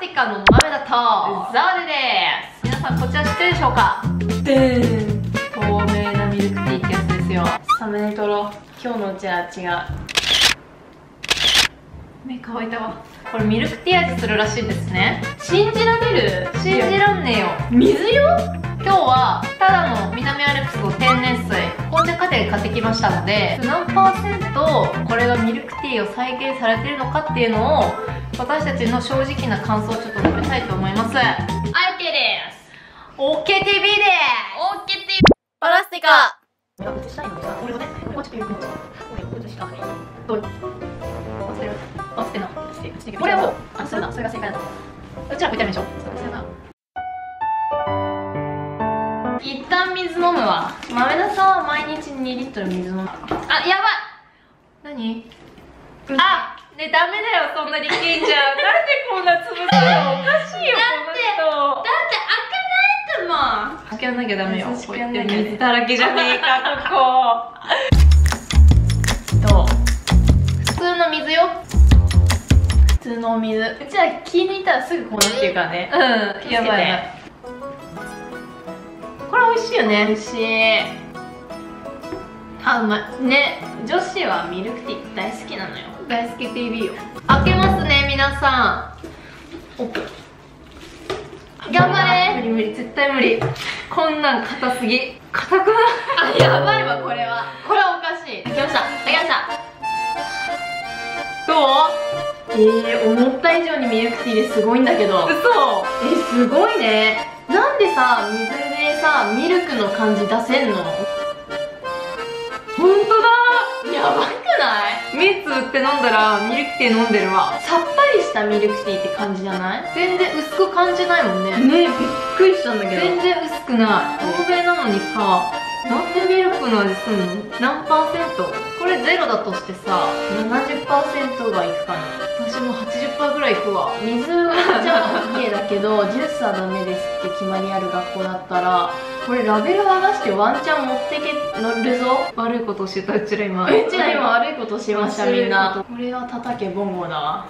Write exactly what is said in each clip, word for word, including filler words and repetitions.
ティカの豆だとザワデです。皆さんこちら知ってるでしょうか。でーん、透明なミルクティーってやつですよ。サムネ撮ろう。今日のうちは違う。目乾いたわ。これミルクティー味するらしいですね。信じられる？信じらんねえよ。水よ。今日はただの南アルプスの天然水紅茶家庭で買ってきましたので、何パーセントこれがミルクティーを再現されてるのかっていうのを私たちの正直な感想をちょっと述べたいと思います。はい、 OK です。 オーケーティーブイ で オーケーティーブイ パラスティカ。いや、うちしたいのにさ、俺はね、ここはちょっとよく見ちゃう。俺、うちしたい。どういう落ちてる落ちてんな。これを、あ、するな。それが正解だと思う。うちらこうやってやるでしょ。そうやな。一旦水飲むわ。豆田さんは毎日にリットル水飲む。あ、やばい。何？あ、ね、ダメだよ、そんな力んじゃう。なんでこんな潰すの？おかしいよ、この人。だって開かないってもん。開けなきゃダメよ。こうやって水だらけじゃねえか、ここ。どう？普通の水よ。普通のお水。うちは気抜いたらすぐこうなってるからね。うん、やばい。これ美味しいよね。美味しい。あ、うまいね。女子はミルクティー大好きなのよ。大好き ティーブイ よ。開けますね、皆さん。オープン。頑張れ。無理無理、絶対無理。こんなん硬すぎ。硬くない？あ、やばいわ、これは。これはおかしい。開けました。開けました。どう？えー、思った以上にミルクティーですごいんだけど。嘘。えー、すごいね。なんでさ、水でさ、ミルクの感じ出せんの？ほんとだ。やばくない？みっつ売って飲んだらミルクティー飲んでるわ。さっぱりしたミルクティーって感じじゃない？全然薄く感じないもんね。ねえ、びっくりしたんだけど。全然薄くない。透明なのにさ、なんでミルクの味すんの？何パーセント？これゼロだとしてさ、ななじゅっパーセントがいくかな。私も はちじゅっパーセント ぐらいいくわ。水じゃ OK だけどジュースはダメですって決まりある学校だったら、これラベル剥がしてワンチャン持ってけ乗るぞ。悪いことしてた。うちら今うちら今悪いことしました。みんなこれは叩けボンゴだわ。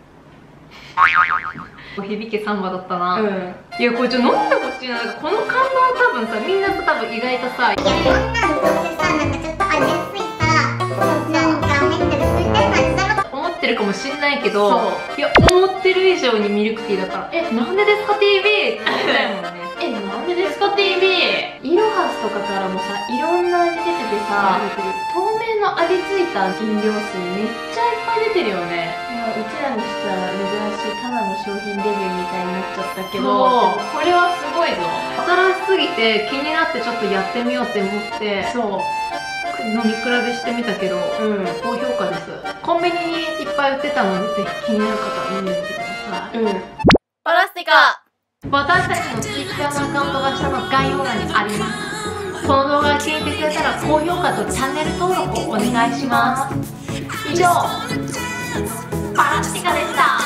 響けサンバだったな。うん。いや、これちょっと飲んでほしいな。なんかこの感動多分さ、みんなと多分意外とさ、いや、こんなのどうせさ、なんかちょっと味付いたなんか入ってるみたいな味だろ思ってるかもしんないけど、いや、思ってる以上にミルクティーだから、え、なんでですか ティーブイ って言いたいもんね。え、なんでですか ティーブイ。 イロハスとかからもさ、いろんな味出ててさ、透明の味付いた飲料水めっちゃいっぱい出てるよね。いや、うちらにしたら珍しいただの商品レビューみたいになっちゃったけど、これはすごいぞ。新しすぎて気になってちょっとやってみようって思って、そう飲み比べしてみたけど、うん、高評価です。コンビニにいっぱい売ってたので、ぜひ気になる方は飲んでみてください。うん。パラスティカ。私たちの ツイッター のアカウントが下の概要欄にあります。この動画が気に入ってくれたら高評価とチャンネル登録をお願いします。以上、パラスティカでした。